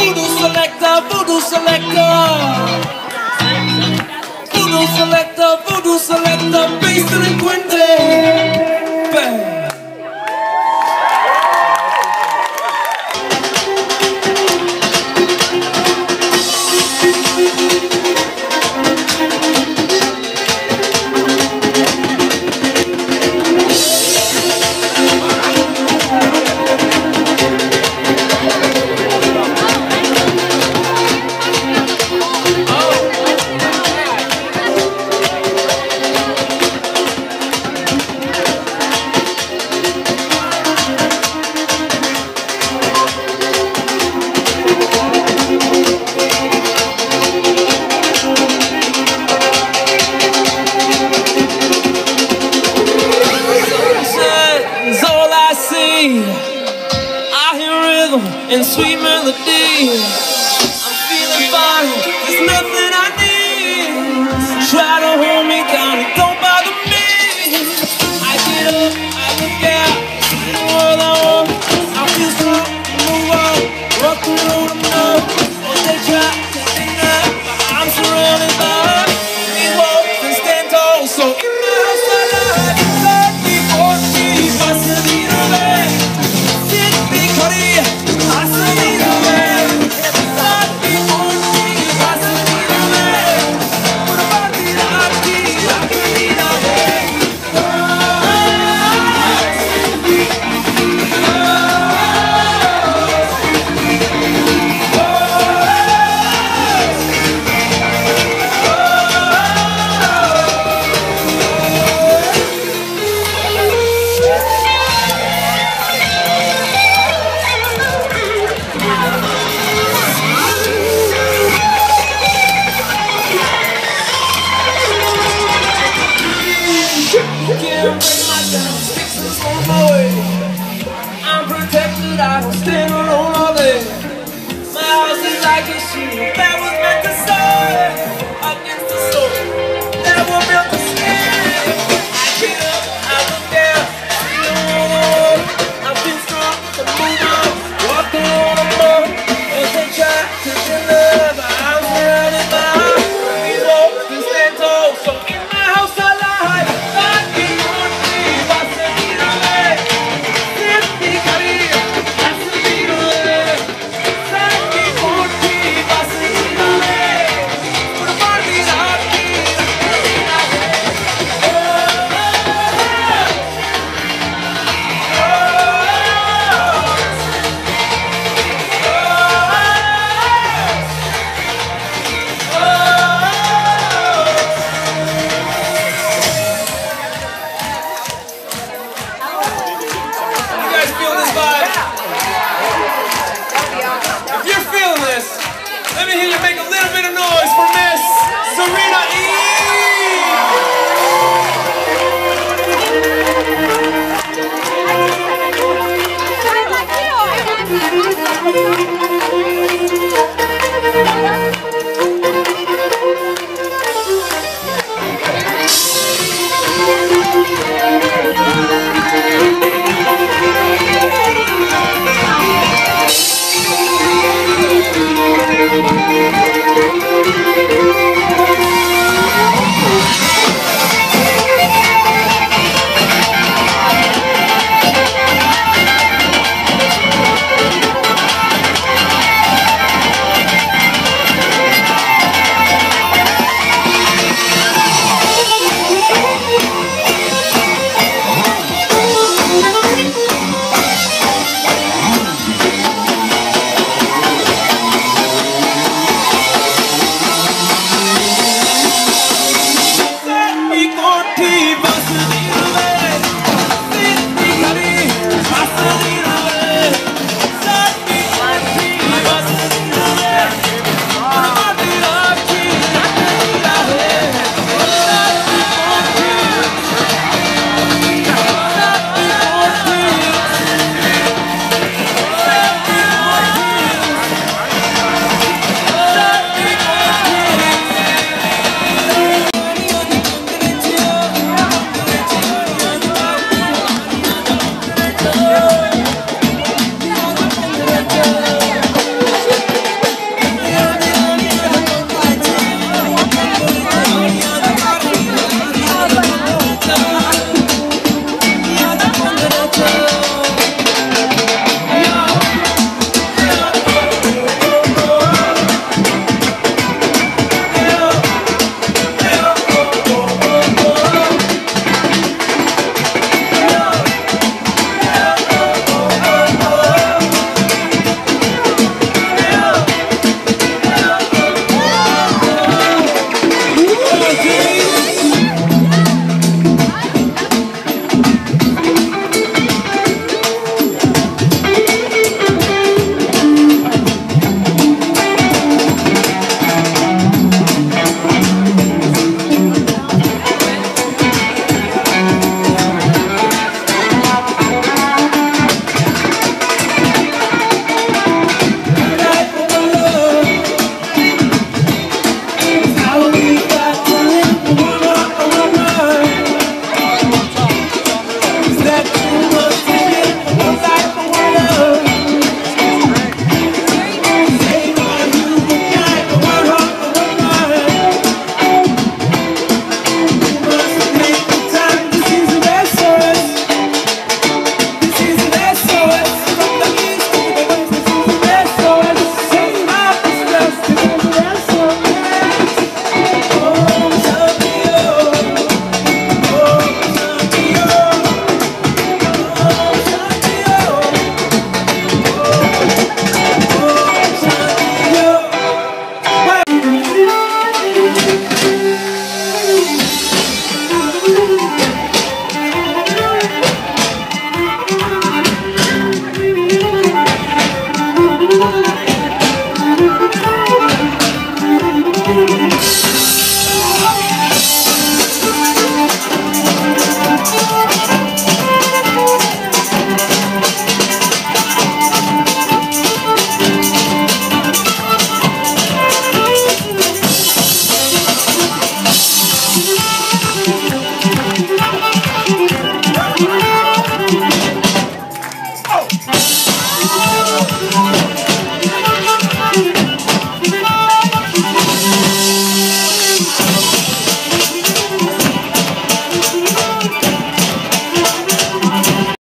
Voodoo selector, voodoo selector. Voodoo selector, voodoo selector, bass delinquente. Bang. I hear rhythm and sweet melody. I'm feeling fine, there's nothing I need. Try to hold me down and don't bother me. I get up, I look out, see the world I want. I feel strong, move on, rock the road I'm up. Oh, they try to deny, but I'm surrounded by these walls and stand tall. So in my house I lie, let me walk me, passa di dove. I'm protected, I can stand alone all day. My house is like a shield that was meant to stand against the soul that will build the skin. I get up, I look down, see the world. I feel strong to move on, walking on the road. As they try to deny, but I'm surrounded by these walls and stand tall. So in my house I lie, like me on me, passa di dove. Let me hear you make a little bit of noise for Miss Serena E. Thank you.